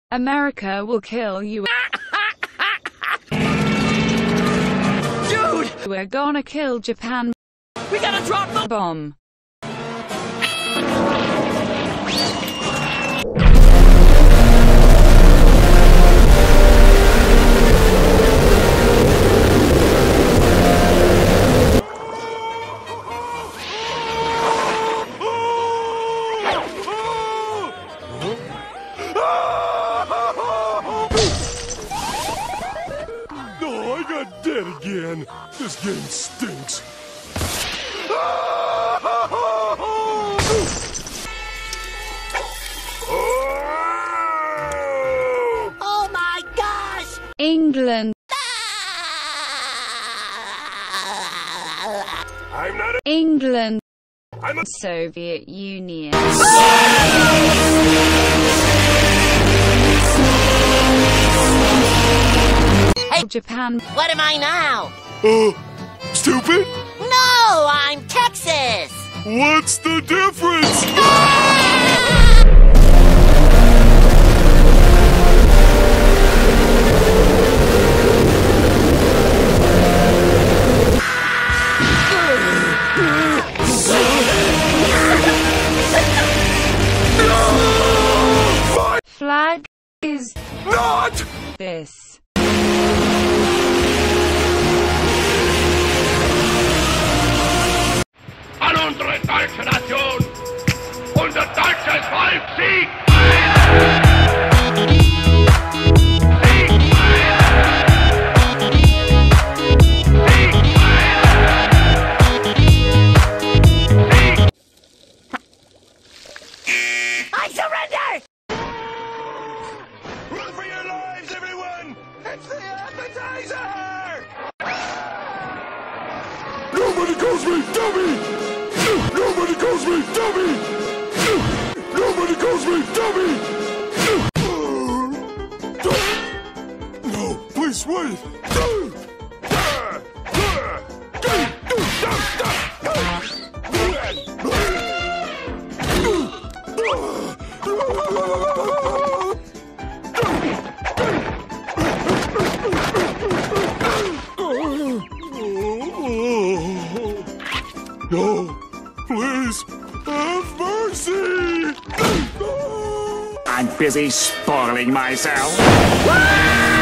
America will kill you. Dude! We're gonna kill Japan. We gotta drop the Bomb. Oh, I got dead again. This game stinks. Oh my gosh! England. I'm not a... England. I'm a... Soviet Union. Hey, Japan. what am I now? Stupid? No, I'm Texas! What's the difference? Flag is Not! this. An unsere deutsche Nation! Unser deutsches Volk siegt! Siegt! Siegt! I surrender! Run for your lives, everyone! It's the appetizer! Nobody calls me dummy! Nobody calls me dummy! Nobody calls me dummy! No, please wait! No, please, have mercy! I'm busy spoiling myself.